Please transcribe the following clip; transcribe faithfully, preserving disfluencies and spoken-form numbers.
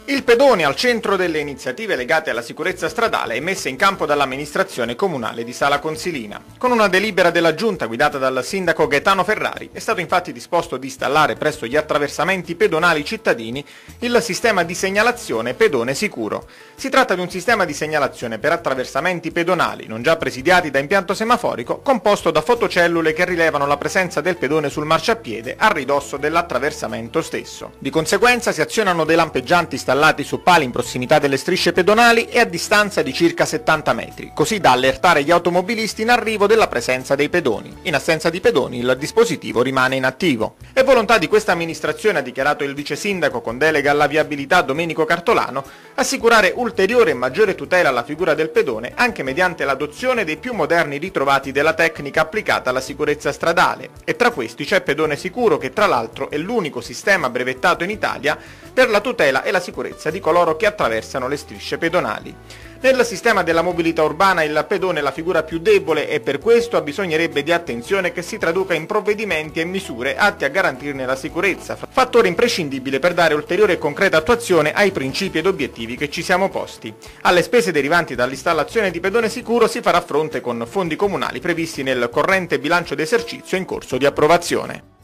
Il pedone al centro delle iniziative legate alla sicurezza stradale messe in campo dall'amministrazione comunale di Sala Consilina. Con una delibera della giunta guidata dal sindaco Gaetano Ferrari è stato infatti disposto di installare presso gli attraversamenti pedonali cittadini il sistema di segnalazione pedone sicuro. Si tratta di un sistema di segnalazione per attraversamenti pedonali non già presidiati da impianto semaforico, composto da fotocellule che rilevano la presenza del pedone sul marciapiede a ridosso dell'attraversamento stesso. Di conseguenza si azionano dei lampeggianti installati su pali in prossimità delle strisce pedonali e a distanza di circa settanta metri, così da allertare gli automobilisti in arrivo della presenza dei pedoni. In assenza di pedoni il dispositivo rimane inattivo. È volontà di questa amministrazione, ha dichiarato il vice sindaco con delega alla viabilità Domenico Cartolano, assicurare ulteriore e maggiore tutela alla figura del pedone anche mediante l'adozione dei più moderni ritrovati della tecnica applicata alla sicurezza stradale, e tra questi c'è Pedone Sicuro, che tra l'altro è l'unico sistema brevettato in Italia per la tutela e la sicurezza di coloro che attraversano le strisce pedonali. Nel sistema della mobilità urbana il pedone è la figura più debole e per questo bisognerebbe di attenzione che si traduca in provvedimenti e misure atti a garantirne la sicurezza, fattore imprescindibile per dare ulteriore e concreta attuazione ai principi ed obiettivi che ci siamo posti. Alle spese derivanti dall'installazione di Pedone Sicuro si farà fronte con fondi comunali previsti nel corrente bilancio d'esercizio in corso di approvazione.